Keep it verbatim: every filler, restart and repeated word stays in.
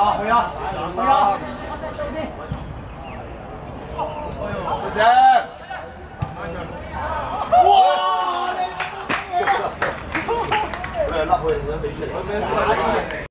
好，回腰，回腰，不行！哇！对，那回人没去。